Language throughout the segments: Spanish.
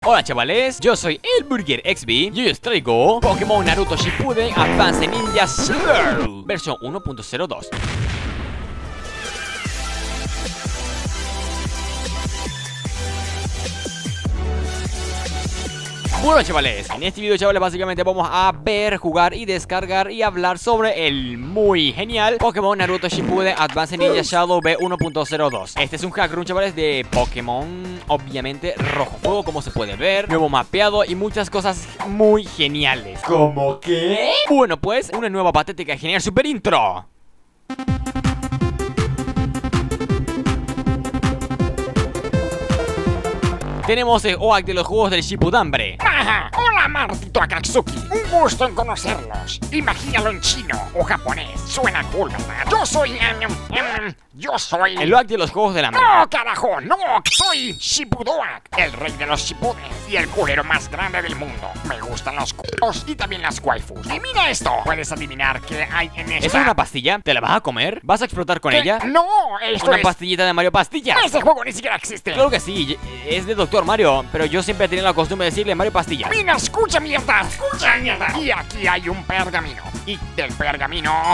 Hola chavales, yo soy el Burger XB y hoy os traigo Pokémon Naruto Shippuden Advance Ninja Zero versión 1.02. Bueno chavales, en este video chavales básicamente vamos a ver, jugar y descargar y hablar sobre el muy genial Pokémon Naruto Shippuden Advance Ninja Shadow V1.02. Este es un hack run chavales de Pokémon, obviamente rojo fuego como se puede ver, nuevo mapeado y muchas cosas muy geniales. ¿Cómo qué? Bueno pues, una nueva patética genial super intro. Tenemos el OAK de los juegos del Shippudambre. ¡Ajá! ¡Hola, maldito Akatsuki! Un gusto en conocerlos. Imagínalo en chino o japonés. Suena cool, ¿verdad? Yo soy... El OAK de los juegos del hambre. ¡No, carajo! ¡No! Soy Shippudoak, el rey de los Shippuden y el culero más grande del mundo. Me gustan los culos y también las waifus. Y mira esto. ¿Puedes adivinar qué hay en esta? ¿Es una pastilla? ¿Te la vas a comer? ¿Vas a explotar con ella? No, esto ¿Una es... pastillita de Mario Pastillas? ¡Ese juego ni siquiera existe! Claro que sí, es de Dr. Mario, pero yo siempre he tenido la costumbre de decirle Mario Pastillas. ¡Mira, escucha, mierda! ¡Escucha, mierda! Y aquí hay un pergamino. Y del pergamino...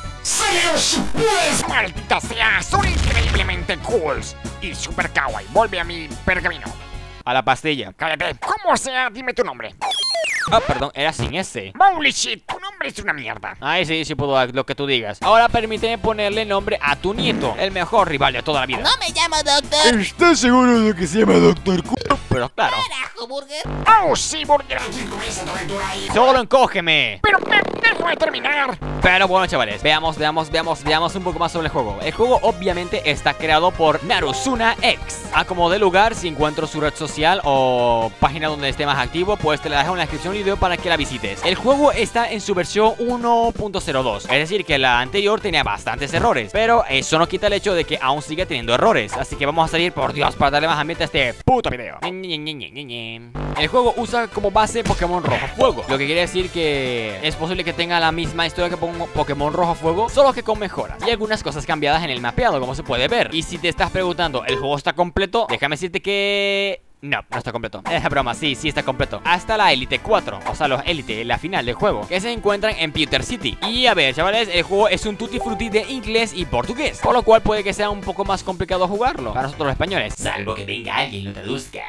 ¡Pues maldita sea! Son increíblemente cools y super kawaii. Vuelve a mi pergamino. A la pastilla. Cállate. Como sea, dime tu nombre. Ah, perdón, era sin S. Holy shit, tu nombre es una mierda. Ay, sí, sí puedo lo que tú digas. Ahora permíteme ponerle nombre a tu nieto, el mejor rival de toda la vida. No me llamo Doctor. ¿Estás seguro de que se llama Doctor Q? Pero claro. Carajo, Burger. Oh, sí, Burger. Aquí comienza tu aventura ahí. Solo encógeme. Pero déjame terminar. Pero bueno, chavales, veamos un poco más sobre el juego. El juego obviamente está creado por Naruzuna X. A como de lugar, si encuentro su red social o página donde esté más activo, pues te la dejo en la descripción del video para que la visites. El juego está en su versión 1.02, es decir que la anterior tenía bastantes errores, pero eso no quita el hecho de que aún sigue teniendo errores. Así que vamos a salir, por Dios, para darle más ambiente a este puto video. El juego usa como base Pokémon Rojo Fuego, lo que quiere decir que es posible que tenga la misma historia que Pokémon Rojo Fuego, solo que con mejoras y algunas cosas cambiadas en el mapeado, como se puede ver. Y si te estás preguntando, ¿el juego está completo? Déjame decirte que... No, no está completo. Es broma, sí está completo. Hasta la Elite 4, o sea, los Elite, la final del juego, que se encuentran en Pewter City. Y a ver, chavales, el juego es un tutti frutti de inglés y portugués, por lo cual puede que sea un poco más complicado jugarlo para nosotros los españoles, salvo que venga alguien y lo traduzca.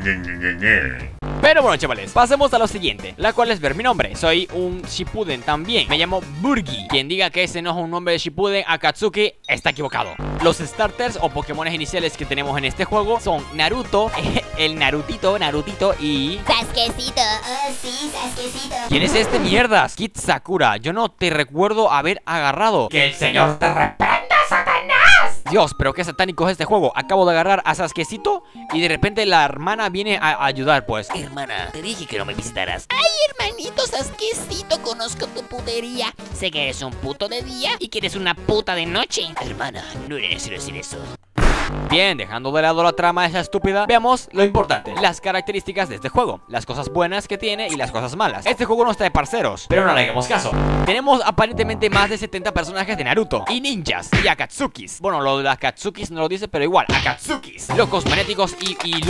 Pero bueno, chavales, pasemos a lo siguiente, la cual es ver mi nombre. Soy un Shippuden también. Me llamo Burgi. Quien diga que ese no es un nombre de Shippuden Akatsuki está equivocado. Los starters o Pokémones iniciales que tenemos en este juego son Naruto, el Narutito y... Sasuquecito, sí, Sasuquecito. ¿Quién es este mierdas? Kid Sakura, yo no te recuerdo haber agarrado. Que el señor te reprenda, Satanás. Dios, pero qué satánico es este juego. Acabo de agarrar a Sasuquecito y de repente la hermana viene a ayudar, pues. Hermana, te dije que no me visitaras. Ay, hermanito Sasuquecito, conozco tu putería. Sé que eres un puto de día y que eres una puta de noche. Hermana, no era necesario decir eso. Bien, dejando de lado la trama esa estúpida, veamos lo importante, las características de este juego, las cosas buenas que tiene y las cosas malas. Este juego no está de parceros, pero no le hagamos caso. Tenemos aparentemente más de 70 personajes de Naruto y ninjas y Akatsukis. Bueno, lo de las Akatsukis no lo dice, pero igual, Akatsukis, locos magnéticos y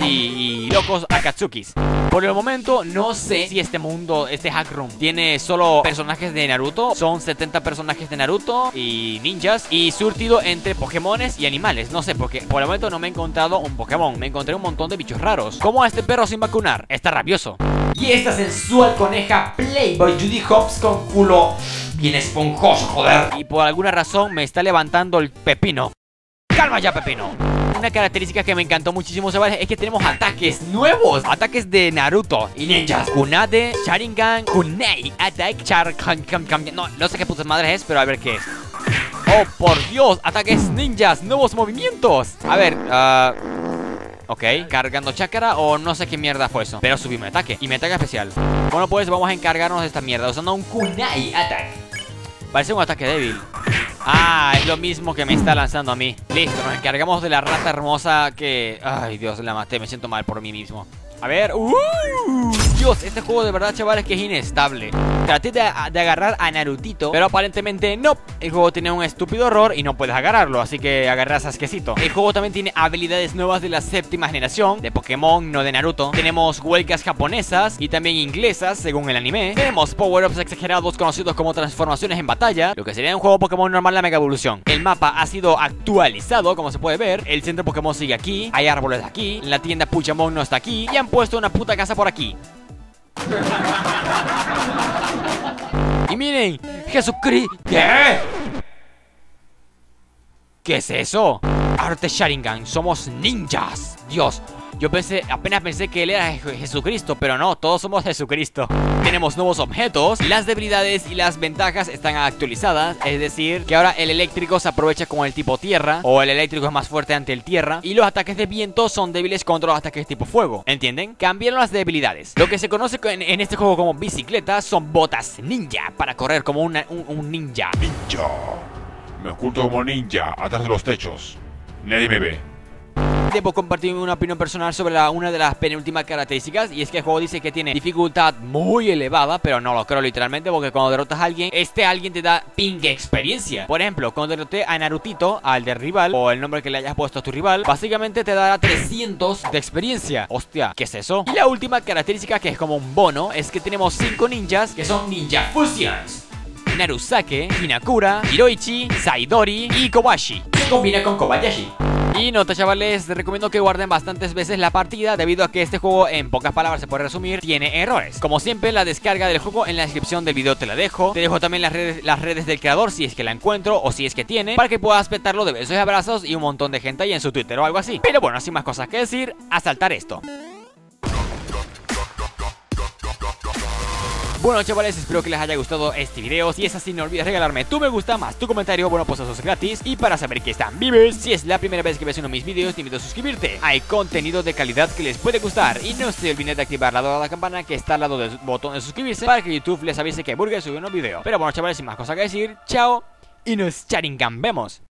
locos Akatsukis. Por el momento no sé si este mundo, este hack room, tiene solo personajes de Naruto. Son 70 personajes de Naruto y ninjas y surtido entre Pokémones y animales. No sé, porque por el momento no me he encontrado un Pokémon. Me encontré un montón de bichos raros, como a este perro sin vacunar, está rabioso. Y esta sensual coneja Playboy Judy Hopps con culo bien esponjoso, joder. Y por alguna razón me está levantando el pepino. ¡Calma ya, pepino! Una característica que me encantó muchísimo, chavales, es que tenemos ataques nuevos. Ataques de Naruto y ninjas. Kunade, Sharingan, Kunai, Attack, no sé qué putas madres es, pero a ver qué es. ¡Oh, por Dios! Ataques ninjas, nuevos movimientos. A ver, ok, cargando chakra o no sé qué mierda fue eso, pero subí mi ataque y mi ataque especial. Bueno, pues vamos a encargarnos de esta mierda usando un Kunai Attack. Parece un ataque débil. Ah, es lo mismo que me está lanzando a mí. Listo, nos encargamos de la rata hermosa que... Ay, Dios, la maté, me siento mal por mí mismo. A ver, Dios, este juego de verdad, chavales, que es inestable. Traté de agarrar a Narutito, pero aparentemente no. El juego tiene un estúpido error y no puedes agarrarlo, así que agarras asquecito. El juego también tiene habilidades nuevas de la séptima generación de Pokémon, no de Naruto. Tenemos huelgas japonesas y también inglesas, según el anime. Tenemos power-ups exagerados conocidos como transformaciones en batalla, lo que sería un juego Pokémon normal, la Mega Evolución. El mapa ha sido actualizado, como se puede ver. El centro Pokémon sigue aquí, hay árboles aquí, la tienda Puchamon no está aquí y han puesto una puta casa por aquí. Y miren, Jesucristo. ¿Qué? ¿Qué es eso? Arte Sharingan, somos ninjas. Dios, yo apenas pensé que él era Jesucristo, pero no, todos somos Jesucristo. Tenemos nuevos objetos, las debilidades y las ventajas están actualizadas. Es decir, que ahora el eléctrico se aprovecha con el tipo tierra, o el eléctrico es más fuerte ante el tierra, y los ataques de viento son débiles contra los ataques tipo fuego. ¿Entienden? Cambiaron las debilidades. Lo que se conoce en este juego como bicicleta son botas ninja, para correr como un ninja. Ninja. Me oculto como ninja atrás de los techos. Nadie me ve. Debo compartir una opinión personal sobre una de las penúltimas características, y es que el juego dice que tiene dificultad muy elevada, pero no lo creo literalmente, porque cuando derrotas a alguien, alguien te da ping experiencia. Por ejemplo, cuando derroté a Narutito, al del rival, o el nombre que le hayas puesto a tu rival, básicamente te dará 300 de experiencia. Hostia, ¿qué es eso? Y la última característica, que es como un bono, es que tenemos 5 ninjas, que son Ninja Fusions: Narusake, Hinakura, Hiroichi, Saidori y Kobashi, que combina con Kobayashi. Y nota, chavales, les recomiendo que guarden bastantes veces la partida, debido a que este juego, en pocas palabras se puede resumir, tiene errores. Como siempre, la descarga del juego en la descripción del video te la dejo. Te dejo también las redes del creador, si es que la encuentro o si es que tiene, para que puedas petarlo de besos y abrazos y un montón de gente ahí en su Twitter o algo así. Pero bueno, sin más cosas que decir, a saltar esto. Bueno, chavales, espero que les haya gustado este video. Si es así, no olvides regalarme tu me gusta más tu comentario. Bueno, pues eso es gratis. Y para saber que están vivos, si es la primera vez que ves uno de mis videos, te invito a suscribirte. Hay contenido de calidad que les puede gustar. Y no se olviden de activar la dorada campana que está al lado del botón de suscribirse, para que YouTube les avise que Burger sube un nuevo video. Pero bueno, chavales, sin más cosas que decir, chao y nos Sharingan vemos.